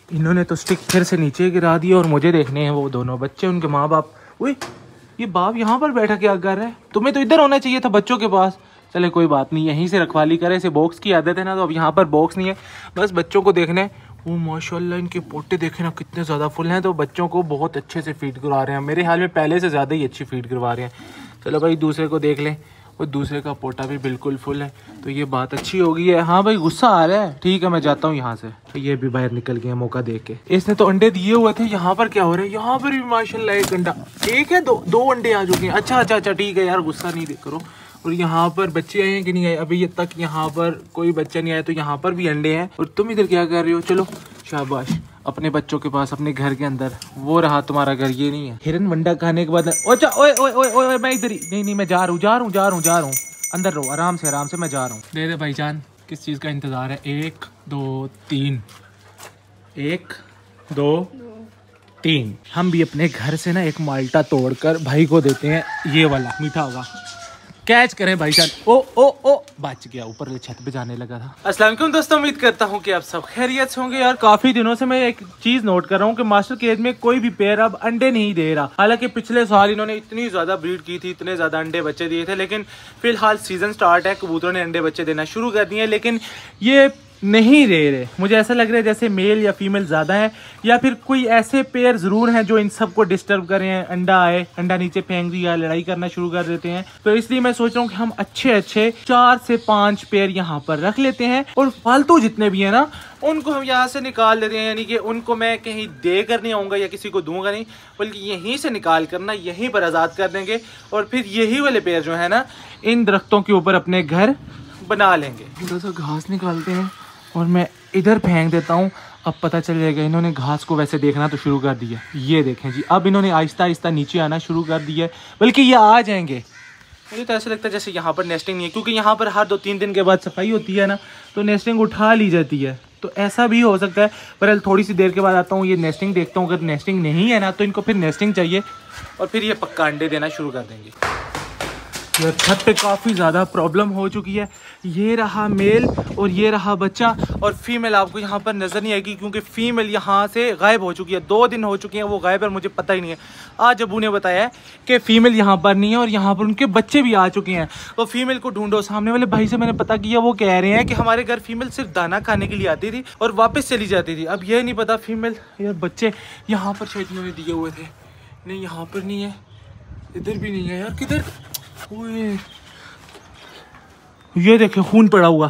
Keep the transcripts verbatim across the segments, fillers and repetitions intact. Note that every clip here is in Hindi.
इन्होंने तो स्टिक फिर से नीचे गिरा दिया और मुझे देखने हैं वो दोनों बच्चे, उनके माँ बाप। उई, ये बाप यहाँ पर बैठा क्या कर रहा है? तुम्हें तो इधर होना चाहिए था बच्चों के पास। चले कोई बात नहीं, यहीं से रखवाली करे, इसे बॉक्स की आदत है ना, तो अब यहाँ पर बॉक्स नहीं है, बस बच्चों को देखने। वो माशाल्लाह इनके पोटे देखे ना कितने ज़्यादा फुल हैं, तो बच्चों को बहुत अच्छे से फीड करवा रहे हैं। मेरे हाल में पहले से ज़्यादा ही अच्छी फीड करवा रहे हैं। चलो भाई दूसरे को देख लें, और दूसरे का पोटा भी बिल्कुल फुल है, तो ये बात अच्छी हो गई है। हाँ भाई गुस्सा आ रहा है, ठीक है मैं जाता हूँ यहाँ से। तो ये भी बाहर निकल गया मौका देख के। इसने तो अंडे दिए हुए थे, यहाँ पर क्या हो रहा है? यहाँ पर भी माशाल्लाह एक अंडा, एक है दो दो अंडे आ चुके हैं। अच्छा अच्छा अच्छा ठीक है यार, गुस्सा नहीं करो। और यहाँ पर बच्चे आए हैं कि नहीं आए? अभी ये तक यहाँ पर कोई बच्चा नहीं आया, तो यहाँ पर भी अंडे हैं। और तुम इधर क्या कर रहे हो? चलो शाबाश, अपने बच्चों के पास, अपने घर के अंदर। वो रहा तुम्हारा घर, ये नहीं है। हिरन वंडा खाने के बाद ओए ओए ओए ओए मैं इधर ही नहीं नहीं मैं जा रहा हूँ जा रहा हूँ जा रहा हूँ जा रहा हूँ अंदर रहो, आराम से आराम से, मैं जा रहा हूँ। दे दे भाईजान, किस चीज़ का इंतज़ार है? एक दो तीन, एक दो तीन। हम भी अपने घर से ना एक माल्टा तोड़कर भाई को देते हैं, ये वाला मीठा होगा, कैच करें भाईजान। ओ ओ ओ बच गया, ऊपर से छत पे जाने लगा था। अस्सलाम वालेकुम दोस्तों, उम्मीद करता हूँ कि आप सब खैरियत से होंगे। यार काफी दिनों से मैं एक चीज नोट कर रहा हूँ कि मास्टर केज में कोई भी पेयर अब अंडे नहीं दे रहा। हालांकि पिछले साल इन्होंने इतनी ज्यादा ब्रीड की थी, इतने ज्यादा अंडे बच्चे दिए थे, लेकिन फिलहाल सीजन स्टार्ट है, कबूतरों ने अंडे बच्चे देना शुरू कर दिए, लेकिन ये नहीं दे रहे। मुझे ऐसा लग रहा है जैसे मेल या फीमेल ज्यादा है, या फिर कोई ऐसे पेयर जरूर हैं जो इन सबको डिस्टर्ब कर रहे हैं। अंडा आए, अंडा नीचे फेंक दिया, लड़ाई करना शुरू कर देते हैं। तो इसलिए मैं सोच रहा हूँ कि हम अच्छे अच्छे चार से पांच पेयर यहाँ पर रख लेते हैं, और फालतू जितने भी है ना उनको हम यहाँ से निकाल लेते हैं। यानी कि उनको मैं कहीं दे कर नहीं आऊँगा या किसी को दूंगा नहीं, बल्कि यहीं से निकाल कर ना यहीं पर आज़ाद कर देंगे, और फिर यही वाले पेयर जो है ना इन दरख्तों के ऊपर अपने घर बना लेंगे। थोड़ा सा घास निकालते हैं और मैं इधर फेंक देता हूँ। अब पता चल जाएगा। इन्होंने घास को वैसे देखना तो शुरू कर दिया, ये देखें जी, अब इन्होंने आहिस्ता आहिस्ता नीचे आना शुरू कर दिया, बल्कि ये आ जाएंगे। मुझे तो ऐसा लगता है जैसे यहाँ पर नेस्टिंग नहीं है, क्योंकि यहाँ पर हर दो तीन दिन के बाद सफाई होती है ना, तो नेस्टिंग उठा ली जाती है। तो ऐसा भी हो सकता है, पर थोड़ी सी देर के बाद आता हूँ, ये नेस्टिंग देखता हूँ। अगर नेस्टिंग नहीं है ना तो इनको फिर नेस्टिंग चाहिए, और फिर ये पक्का अंडे देना शुरू कर देंगे। यार छत पे काफ़ी ज़्यादा प्रॉब्लम हो चुकी है। ये रहा मेल और ये रहा बच्चा, और फीमेल आपको यहाँ पर नज़र नहीं आएगी, क्योंकि फीमेल यहाँ से गायब हो चुकी है। दो दिन हो चुके हैं वो गायब है, मुझे पता ही नहीं है। आज अबू ने बताया है कि फ़ीमेल यहाँ पर नहीं है, और यहाँ पर उनके बच्चे भी आ चुके हैं। तो फीमेल को ढूंढो। सामने वाले भाई से मैंने पता किया, वो कह रहे हैं कि हमारे घर फीमेल सिर्फ दाना खाने के लिए आती थी और वापस चली जाती थी। अब ये नहीं पता फीमेल, यार बच्चे यहाँ पर शायद इन्होंने दिए हुए थे। नहीं यहाँ पर नहीं है, इधर भी नहीं है यार, किधर? ये देखें खून पड़ा हुआ,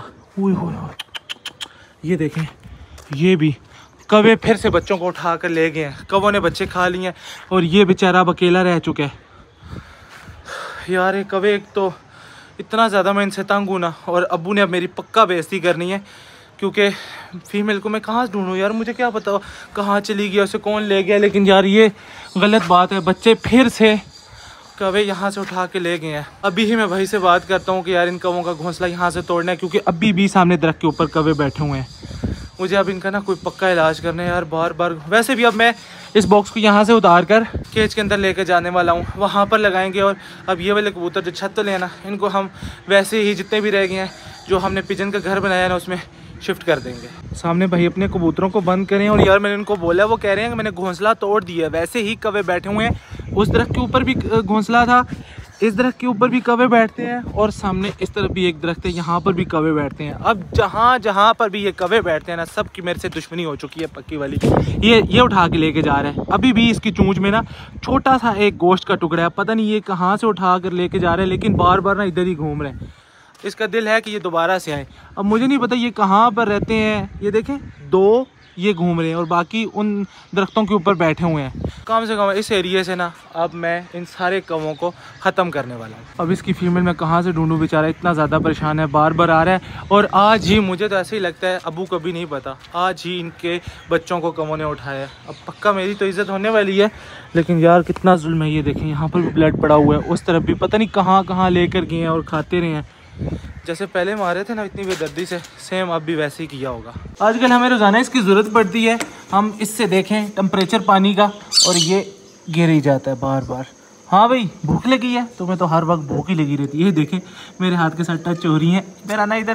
ये देखें, ये भी कौवे फिर से बच्चों को उठा कर ले गए हैं। कौवों ने बच्चे खा लिए हैं, और ये बेचारा अब अकेला रह चुका है। यार ये कौवे तो इतना ज़्यादा मैं इनसे तंग हूँ ना, और अब्बू ने अब मेरी पक्का बेइज्जती करनी है, क्योंकि फीमेल को मैं कहाँ से ढूंढूँ यार, मुझे क्या पता कहाँ चली गई, उसे कौन ले गया। लेकिन यार ये गलत बात है, बच्चे फिर से कौवे यहाँ से उठा के ले गए हैं। अभी ही मैं भाई से बात करता हूँ कि यार इन कौवों का घोंसला यहाँ से तोड़ना है, क्योंकि अभी भी सामने दरख्त के ऊपर कौवे बैठे हुए हैं। मुझे अब इनका ना कोई पक्का इलाज करना है यार, बार बार। वैसे भी अब मैं इस बॉक्स को यहाँ से उतार कर केज के अंदर लेकर जाने वाला हूँ, वहाँ पर लगाएंगे। और अब ये वाले कबूतर जो छत तो लेना, इनको हम वैसे ही जितने भी रह गए हैं, जो हमने पिजन का घर बनाया ना, उसमें शिफ्ट कर देंगे। सामने भाई अपने कबूतरों को बंद करें। और यार मैंने उनको बोला, वो कह रहे हैं कि मैंने घोंसला तोड़ दिया। वैसे ही कौवे बैठे हुए हैं, उस दरख्त के ऊपर भी घोंसला था, इस दरख्त के ऊपर भी कौवे बैठते हैं, और सामने इस तरफ भी एक दरख्त है, यहाँ पर भी कौवे बैठते हैं। अब जहाँ जहाँ पर भी ये कौवे बैठते हैं ना, सब की मेरे से दुश्मनी हो चुकी है पक्की वाली। ये ये उठा के लेके जा रहा है। अभी भी इसकी चोंच में ना छोटा सा एक गोश्त का टुकड़ा है, पता नहीं ये कहाँ से उठा कर लेके जा रहा है, लेकिन बार बार ना इधर ही घूम रहे हैं। इसका दिल है कि ये दोबारा से आए। अब मुझे नहीं पता ये कहाँ पर रहते हैं। ये देखें, दो ये घूम रहे हैं, और बाकी उन दरख्तों के ऊपर बैठे हुए हैं। कम से कम इस एरिया से ना अब मैं इन सारे कौवों को ख़त्म करने वाला हूँ। अब इसकी फीमेल मैं कहाँ से ढूंढूं, बेचारा इतना ज़्यादा परेशान है, बार बार आ रहा है। और आज ही मुझे तो ऐसे ही लगता है, अबू कभी नहीं पता, आज ही इनके बच्चों को कौवों ने उठाया। अब पक्का मेरी तो इज़्ज़त होने वाली है, लेकिन यार कितना जुल्म है। ये देखें, यहाँ पर भी ब्लड पड़ा हुआ है, उस तरफ भी पता नहीं कहाँ कहाँ लेकर गए हैं और खाते रहे हैं। जैसे पहले मारे थे ना इतनी बेदर्दी से, सेम अब भी वैसे ही किया होगा। आजकल हमें रोज़ाना इसकी ज़रूरत पड़ती है। हम इससे देखें टेम्परेचर पानी का, और ये गिर ही जाता है बार बार। हाँ भाई, भूख लगी है? तुम्हें तो हर वक्त भूख ही लगी रहती है। ये देखें मेरे हाथ के साथ टच हो रही है। इधर आना, इधर आना,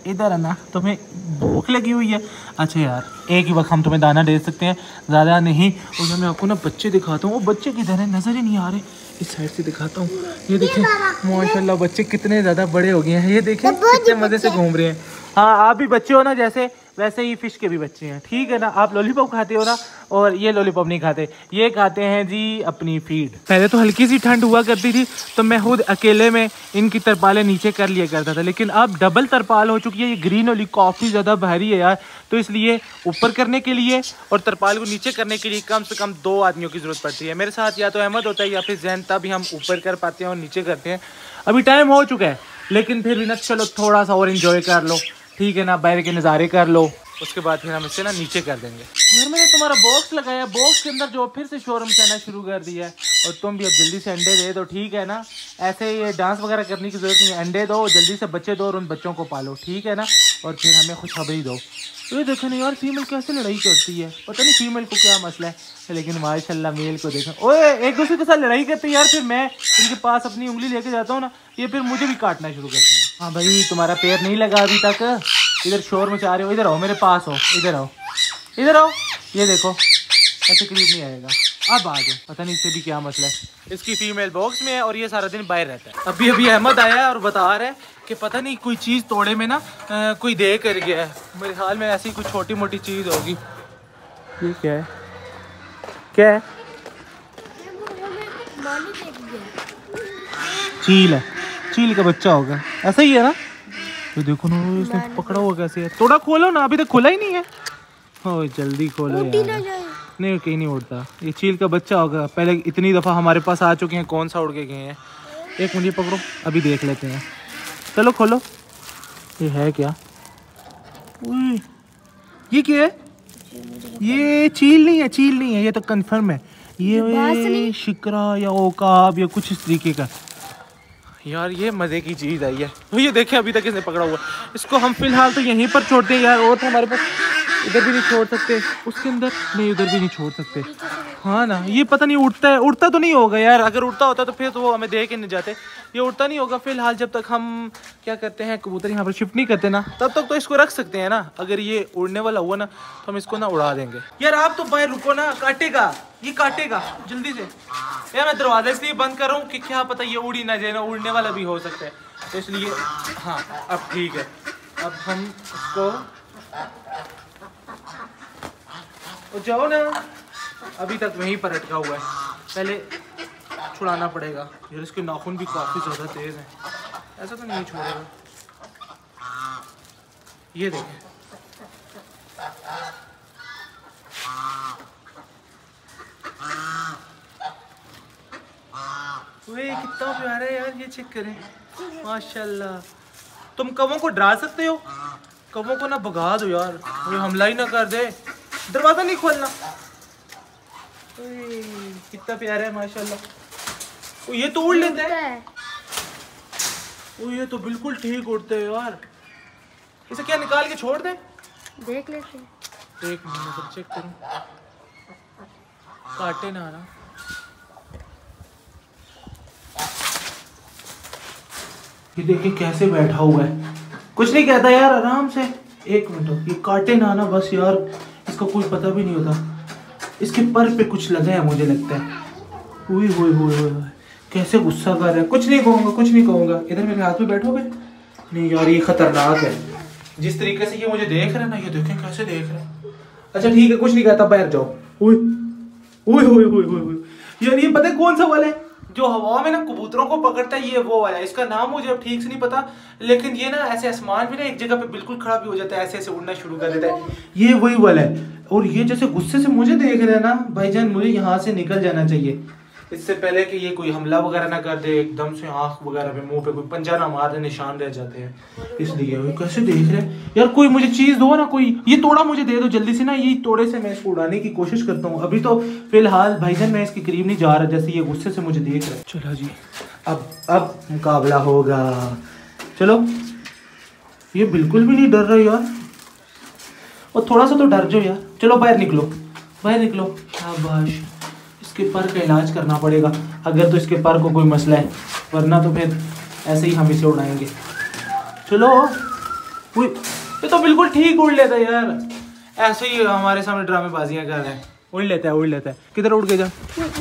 इधर आना, तुम्हें भूख लगी हुई है? अच्छा यार, एक ही वक्त हम तुम्हें दाना दे सकते हैं, ज़्यादा नहीं। और मैं आपको ना बच्चे दिखाता हूँ। वो बच्चे किधर हैं, नज़र ही नहीं आ रहे। इस साइड से दिखाता हूँ। ये देखें माशाल्लाह बच्चे कितने ज़्यादा बड़े हो गए हैं। ये देखें कितने मज़े से घूम रहे हैं। हाँ, आप भी बच्चे हो ना जैसे, वैसे ही फ़िश के भी बच्चे हैं, ठीक है ना। आप लॉलीपॉप खाते हो ना, और ये लॉलीपॉप नहीं खाते, ये खाते हैं जी अपनी फीड। पहले तो हल्की सी ठंड हुआ करती थी तो मैं खुद अकेले में इनकी तरपालें नीचे कर लिया करता था, लेकिन अब डबल तरपाल हो चुकी है। ये ग्रीन वाली काफ़ी ज़्यादा भारी है यार, तो इसलिए ऊपर करने के लिए और तरपाल को नीचे करने के लिए कम से कम दो आदमियों की ज़रूरत पड़ती है। मेरे साथ या तो अहमद होता है या फिर जैन, तभी हम ऊपर कर पाते हैं और नीचे करते हैं। अभी टाइम हो चुका है, लेकिन फिर भी ना चलो थोड़ा सा और इंजॉय कर लो, ठीक है ना, बाहर के नज़ारे कर लो, उसके बाद फिर हम इसे ना नीचे कर देंगे। यार मैंने तुम्हारा बॉक्स लगाया, बॉक्स के अंदर जो फिर से शोर मचाना शुरू कर दिया है, और तुम भी अब जल्दी से अंडे दे दो, ठीक है ना। ऐसे ये डांस वगैरह करने की जरूरत नहीं है, अंडे दो, जल्दी से बच्चे दो और उन बच्चों को पालो, ठीक है ना, और फिर हमें खुशखबरी दो। ये देखो ना यार, फीमेल कैसे लड़ाई करती है, पता नहीं फीमेल को क्या मसला है, लेकिन माशाल्लाह मेल को देखो, ओए एक दूसरे के साथ लड़ाई करते हैं यार। फिर मैं इनके पास अपनी उंगली लेके जाता हूँ ना, ये फिर मुझे भी काटना शुरू करते हैं। हाँ भाई, तुम्हारा पैर नहीं लगा अभी तक, इधर शोर मचा रहे हो, इधर आओ मेरे पास हो, इधर आओ, इधर आओ। ये देखो ऐसे करीब नहीं आएगा, अब आ जाओ। पता नहीं इससे भी क्या मसला है, इसकी फीमेल बॉक्स में है और ये सारा दिन बाहर रहता है। अभी अभी अहमद आया है और बता रहा है कि पता नहीं कोई चीज़ तोड़े में ना आ, कोई दे कर गया है। मेरे ख्याल में ऐसी कोई छोटी मोटी चीज़ होगी। ये क्या है, क्या है? चील है, चील का बच्चा होगा, ऐसा ही है ना। तो देखो ना इसने पकड़ा हुआ कैसे है, थोड़ा खोलो ना, अभी तक खोला ही नहीं है। ओ जल्दी खोलो यार। नहीं कहीं नहीं उड़ता, ये चील का बच्चा होगा। पहले इतनी दफ़ा हमारे पास आ चुके हैं, कौन सा उड़ के गए हैं। एक मिनट पकड़ो, अभी देख लेते हैं। चलो खोलो, ये है क्या? ये क्या है? ये चील नहीं है, चील नहीं है, ये तो कंफर्म है। ये शिकरा या ओकाब या कुछ इस तरीके का। यार ये मज़े की चीज़ आई है। तो ये देखें अभी तक इसने पकड़ा हुआ, इसको हम फिलहाल तो यहीं पर छोड़ते हैं यार। और तो हमारे पास इधर भी नहीं छोड़ सकते, उसके अंदर नहीं, उधर भी नहीं छोड़ सकते। हाँ ना, ये पता नहीं उड़ता है, उड़ता तो नहीं होगा यार। अगर उड़ता होता तो फिर तो वो हमें दे के नहीं जाते। ये उड़ता नहीं होगा। फिलहाल जब तक हम क्या करते हैं, कबूतर यहाँ पर शिफ्ट नहीं करते ना, तब तक तो इसको रख सकते हैं ना। अगर ये उड़ने वाला हुआ ना तो हम इसको ना उड़ा देंगे। यार आप तो बाहर रुको ना, काटेगा, ये काटेगा जल्दी से। यार मैं दरवाजा इसलिए बंद कर रहा हूँ कि क्या पता ये उड़ी ना जाए ना, उड़ने वाला भी हो सकता है, तो इसलिए। हाँ अब ठीक है, अब हम इसको जाओ ना, अभी तक वहीं पर अटका हुआ है, पहले छुड़ाना पड़ेगा। यार इसके नाखून भी काफ़ी ज़्यादा तेज़ हैं, ऐसा तो नहीं छोड़ेगा। ये देखें, वे कितना प्यारा है यार, ये चेक करें माशाल्लाह। तुम कौवों को डरा सकते हो, कौवों को ना भगा दो यार, वो हमला ही ना कर दे। दरवाजा नहीं खोलना। कितना प्यारा है माशाल्लाह। ओ ये तो उड़ लेता है, ओ ये तो बिल्कुल ठीक उड़ते है यार। इसे क्या निकाल के छोड़ दे, देख लेते हैं। एक मिनट तक चेक करूं, काटे ना ना। ये देखिए कैसे बैठा हुआ है, कुछ नहीं कहता यार, आराम से। एक मिनट, ये काटे ना ना बस यार, इसका कोई पता भी नहीं होता। इसके पर पे कुछ लगा है मुझे लगता है। हुई हुई हुई हुई कैसे गुस्सा कर रहा है। कुछ नहीं कहूँगा, कुछ नहीं कहूँगा। इधर मेरे हाथ में बैठोगे? नहीं यार ये खतरनाक है, जिस तरीके से ये मुझे देख रहा है ना, ये देखें कैसे देख रहा है। अच्छा ठीक है, कुछ नहीं कहता, बाहर जाओ। हुई हुई हुई हुई हुई यार, ये पता है कौन सा वाला है जो हवा में ना कबूतरों को पकड़ता है? ये वो वाला है, इसका नाम मुझे अब ठीक से नहीं पता, लेकिन ये ना ऐसे आसमान में ना एक जगह पे बिल्कुल खड़ा भी हो जाता है, ऐसे ऐसे उड़ना शुरू कर देता है। ये वही वाला है। और ये जैसे गुस्से से मुझे देख रहा है ना, भाईजान मुझे यहाँ से निकल जाना चाहिए, इससे पहले कि ये कोई हमला वगैरह ना कर दे, एकदम से आँख वगैरह पे, मुंह पे कोई पंजा ना मार दे, निशान रह जाते हैं। इसलिए वो कैसे देख रहे हैं यार। कोई मुझे चीज़ दो ना, कोई ये तोड़ा मुझे दे दो जल्दी से ना, ये तोड़े से मैं इसको उड़ाने की कोशिश करता हूँ। अभी तो फिलहाल भाईजान मैं इसके करीब नहीं जा रहा, जैसे ये गुस्से से मुझे देख रहा है। चलो जी, अब अब मुकाबला होगा। चलो, ये बिल्कुल भी नहीं डर रहा यार, और थोड़ा सा तो डर जाओ यार। चलो बाहर निकलो, बाहर निकलो। शाबाश, इसके पर का इलाज करना पड़ेगा अगर तो इसके पर को कोई मसला है, वरना तो फिर ऐसे ही हम इसे उड़ाएंगे। चलो ये तो बिल्कुल ठीक उड़ लेता है यार, ऐसे ही हमारे सामने ड्रामेबाजियां कर रहे हैं। उड़ लेता है उड़ लेता है किधर उड़ के जा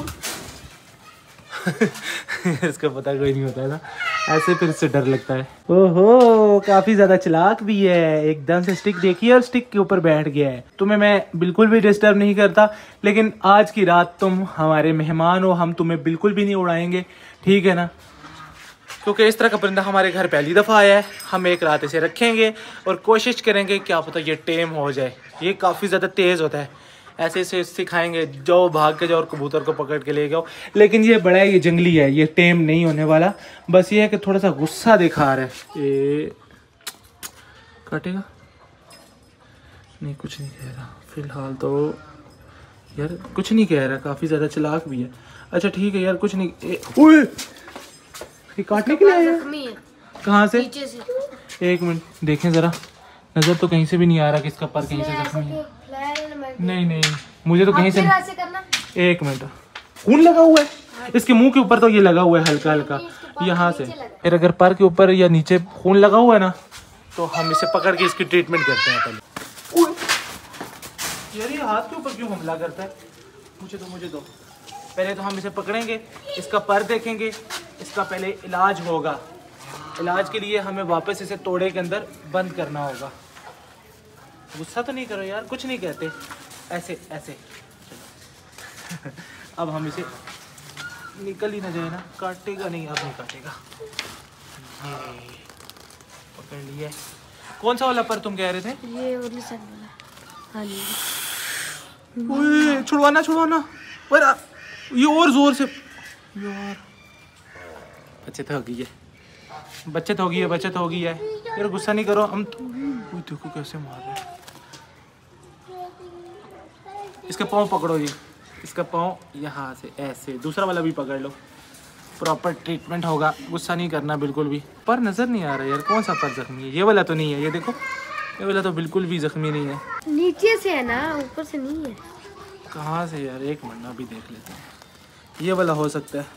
इसका पता कोई नहीं होता है ना, ऐसे फिर से डर लगता है। ओहो काफी ज्यादा चालाक भी है, एकदम से स्टिक देखिए और स्टिक के ऊपर बैठ गया है। तुम्हें मैं बिल्कुल भी डिस्टर्ब नहीं करता, लेकिन आज की रात तुम हमारे मेहमान हो, हम तुम्हें बिल्कुल भी नहीं उड़ाएंगे, ठीक है ना? क्योंकि इस तरह का परिंदा हमारे घर पहली दफ़ा आया है। हम एक रात इसे रखेंगे और कोशिश करेंगे क्या पता ये टेम हो जाए। ये काफ़ी ज़्यादा तेज़ होता है, ऐसे इसे सिखाएंगे जाओ भाग के जाओ और कबूतर को पकड़ के ले जाओ। लेकिन ये बड़ा है, ये जंगली है, ये टेम नहीं होने वाला। बस ये है कि थोड़ा सा गुस्सा दिखा रहा है। ये काटेगा नहीं, कुछ नहीं कह रहा फिलहाल तो यार, कुछ नहीं कह रहा, काफ़ी ज़्यादा चालाक भी है। अच्छा ठीक है यार, कुछ नहीं। ओए ये काटने के लिए आया है? कहाँ से? से एक मिनट देखें जरा, नजर तो कहीं से भी नहीं आ रहा कि इसका पर कहीं से जख्मी है। नहीं नहीं मुझे तो कहीं से नहीं। एक मिनट, खून लगा हुआ है इसके मुंह के ऊपर, तो ये लगा हुआ है हल्का हल्का यहाँ से। फिर अगर पर के ऊपर या नीचे खून लगा हुआ है ना, तो हम इसे पकड़ के इसकी ट्रीटमेंट करते हैं पहले। यार ये हाथ के ऊपर क्यों हमला करता है? मुझे तो मुझे दो। पहले तो हम इसे पकड़ेंगे, इसका पर देखेंगे, इसका पहले इलाज होगा। इलाज के लिए हमें वापस इसे तोड़े के अंदर बंद करना होगा। गुस्सा तो नहीं करो यार, कुछ नहीं कहते, ऐसे ऐसे अब हम इसे, निकल ही ना जाए ना, काटेगा नहीं, अब नहीं काटेगा। पकड़ लिया। कौन सा वाला पर तुम कह रहे थे? ये वाली साइड वाला। हाँ जी। ओए छुड़वाना छुड़वाना, ये और जोर से यार। बचत हो गई है, बचत हो गई है, बचत हो गई है यार, गुस्सा नहीं करो। हम तो देखो कैसे मार रहे हैं। इसका पाँव पकड़ो, ये इसका पाँव यहाँ से ऐसे, दूसरा वाला भी पकड़ लो, प्रॉपर ट्रीटमेंट होगा। गुस्सा नहीं करना बिल्कुल भी। पर नजर नहीं आ रहा यार, कौन सा पर जख्मी है? ये वाला तो नहीं है, ये देखो ये वाला तो बिल्कुल भी जख्मी नहीं है। नीचे से है ना, ऊपर से नहीं है। कहाँ से यार, एक मिनट अभी देख लेते हैं। ये वाला हो सकता है।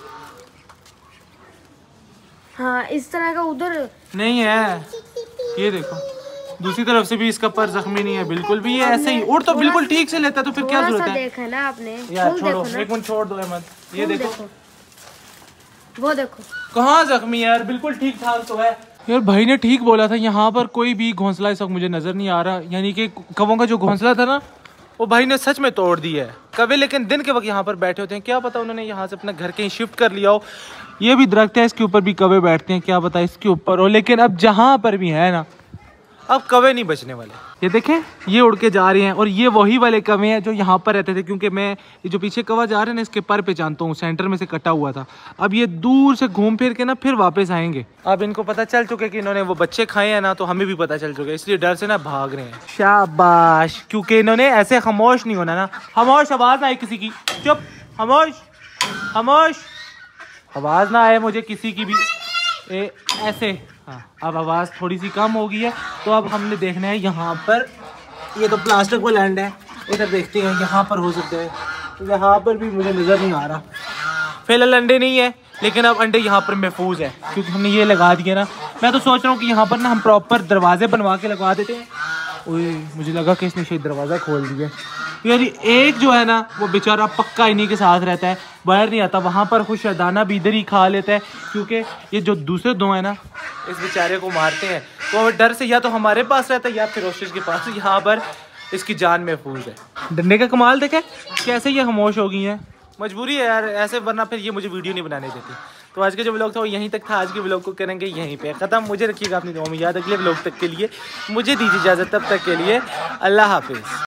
हाँ इस तरह का उधर नहीं है, ये देखो दूसरी तरफ से भी इसका पर जख्मी नहीं है बिल्कुल भी। ये ऐसे ही उड़ तो बिल्कुल ठीक से लेता है, तो फिर क्या जरूरत है? देखा ना आपने यार छोड़ो, एक मिनट छोड़ दो अहमद। ये देखो, देखो वो देखो कहाँ जख्मी है यार, बिल्कुल ठीक ठाक तो है। यार भाई ने ठीक बोला था, यहाँ पर कोई भी घोंसला इस वक्त मुझे नजर नहीं आ रहा। यानी कि कौवों का जो घोंसला था ना, वो भाई ने सच में तोड़ दिया है। कभी लेकिन दिन के वक्त यहाँ पर बैठे होते हैं, क्या पता उन्होंने यहाँ से अपना घर कहीं शिफ्ट कर लिया हो। ये भी दरख्त है, इसके ऊपर भी कौवे बैठते हैं, क्या पता इसके ऊपर हो। लेकिन अब जहाँ पर भी है ना, अब कौवे नहीं बचने वाले। ये देखें, ये उड़ के जा रहे हैं, और ये वही वाले कौवे हैं जो यहाँ पर रहते थे। क्योंकि मैं ये जो पीछे कौवा जा रहे हैं ना, इसके पर पहचानता हूँ, सेंटर में से कटा हुआ था। अब ये दूर से घूम फिर के ना फिर वापस आएंगे। अब इनको पता चल चुके कि इन्होंने वो बच्चे खाए हैं ना, तो हमें भी पता चल चुका है, इसलिए डर से ना भाग रहे हैं। शाबाश, क्योंकि इन्होंने ऐसे खामोश नहीं होना ना। खामोश, आवाज ना आए किसी की, चुप, खामोश खामोश, आवाज ना आए मुझे किसी की भी। ए, ऐसे हाँ, अब आवाज़ थोड़ी सी कम हो गई है। तो अब हमने देखना है यहाँ पर, ये तो प्लास्टिक वो लैंड है, इधर देखते हैं यहाँ पर हो सकता है। तो यहाँ पर भी मुझे नज़र नहीं आ रहा। फिलहाल अंडे नहीं है, लेकिन अब अंडे यहाँ पर महफूज है क्योंकि हमने ये लगा दिया ना। मैं तो सोच रहा हूँ कि यहाँ पर ना हम प्रॉपर दरवाजे बनवा के लगवा देते हैं। ओए मुझे लगा कि इसने शायद दरवाज़ा खोल दिया। यार एक जो है ना, वो बेचारा पक्का इन्हीं के साथ रहता है, बाहर नहीं आता। वहाँ पर खुश दाना भी इधर ही खा लेता है, क्योंकि ये जो दूसरे दो है ना, इस बेचारे को मारते हैं। तो वो डर से या तो हमारे पास रहता है या फिर रोशिश के पास। यहाँ पर इसकी जान महफूज है। डंडे का कमाल देखे कैसे ये खामोश हो गई हैं। मजबूरी है यार ऐसे, वरना फिर ये मुझे वीडियो नहीं बनाने देती। तो आज के जो व्लॉग था वो यहीं तक था। आज के व्लॉग को करेंगे यहीं पे ख़त्म। मुझे रखिएगा अपनी दुआ में याद। अगले व्लॉग तक के लिए मुझे दीजिए इजाज़त, तब तक के लिए अल्लाह हाफिज़।